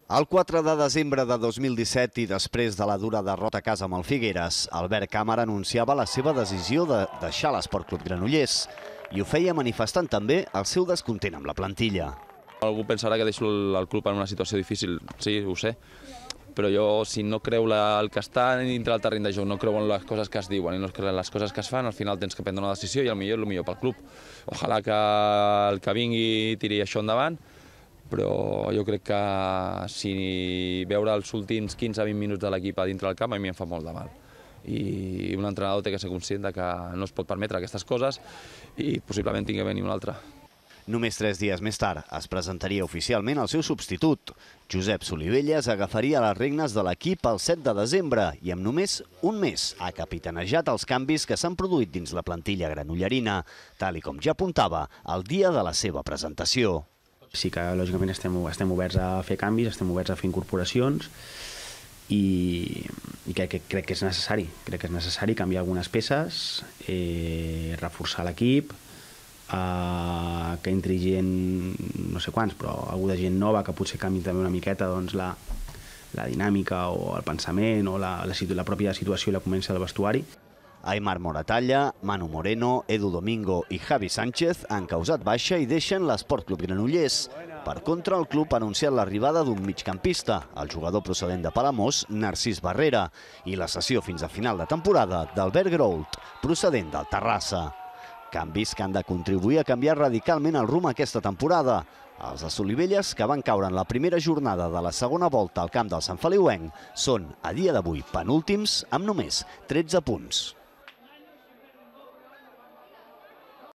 El 4 de desembre de 2017 i després de la dura derrota a casa amb el Figueres, Albert Càmara anunciava la seva decisió de deixar l'Esport Club Granollers i ho feia manifestant també el seu descontent amb la plantilla. Algú pensarà que deixo el club en una situació difícil, sí, ho sé, però jo, si no creu el que està dintre del terreny de joc, no creu en les coses que es diuen i no creu en les coses que es fan, al final tens que prendre una decisió i el millor és el millor pel club. Ojalà que el que vingui tiri això endavant, però jo crec que si veure els últims 15-20 minuts de l'equip a dintre del camp a mi em fa molt de mal. I un entrenador té que ser conscient que no es pot permetre aquestes coses i possiblement tingui que venir un altre. Només 3 dies més tard es presentaria oficialment el seu substitut. Josep Solivelles agafaria les regnes de l'equip el 7 de desembre i amb només un mes ha capitanejat els canvis que s'han produït dins la plantilla granollerina, tal i com ja apuntava el dia de la seva presentació. Sí que, lògicament, estem oberts a fer canvis, estem oberts a fer incorporacions i crec que és necessari. Crec que és necessari canviar algunes peces, reforçar l'equip, que entri gent, no sé quants, però algú de gent nova que potser canvi també una miqueta la dinàmica o el pensament o la pròpia situació i la convivència del vestuari. Aimar Moratalla, Manu Moreno, Edu Domingo i Javi Sánchez han causat baixa i deixen l'Esport Club Granollers. Per contra, el club ha anunciat l'arribada d'un migcampista, el jugador procedent de Palamós, Narcís Barrera, i la cessió fins a final de temporada d'Albert Groult, procedent del Terrassa. Canvis que han de contribuir a canviar radicalment el rumb aquesta temporada. Els de Solivelles, que van caure en la primera jornada de la segona volta al camp del Sant Feliuenc, són, a dia d'avui, penúltims amb només 13 punts.